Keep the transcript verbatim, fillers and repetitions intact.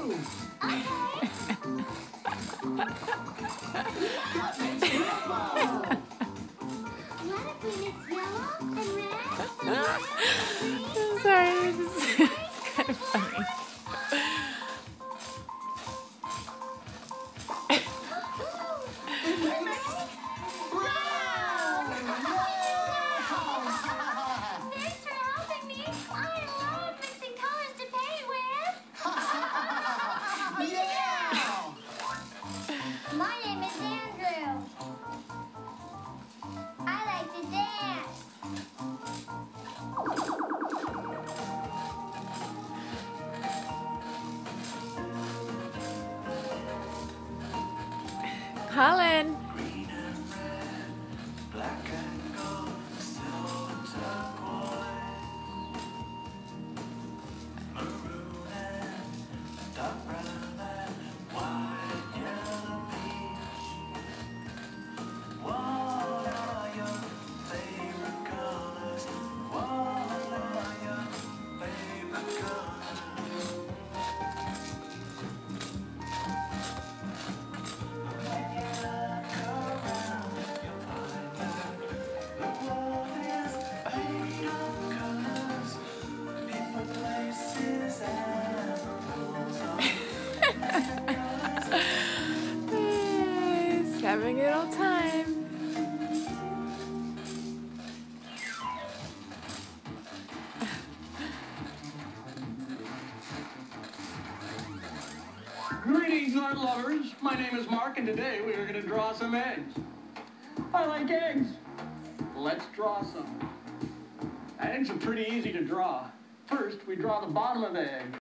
blue. Okay. What if we mix yellow and red and blue and green? I'm sorry, this is it's kind of funny. Thanks for helping me. I love mixing colors to paint with. Yeah! My name is Andrew. I like to dance. Colin. He's having a good old time. Greetings, art lovers. My name is Mark, and today we are going to draw some eggs. I like eggs. Let's draw some. Eggs are pretty easy to draw. First, we draw the bottom of the egg.